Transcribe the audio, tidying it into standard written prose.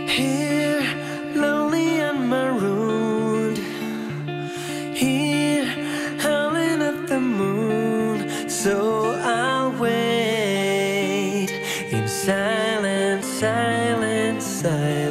Here, lonely and marooned. Here, howling at the moon. So I'll wait in silence, silence, silence.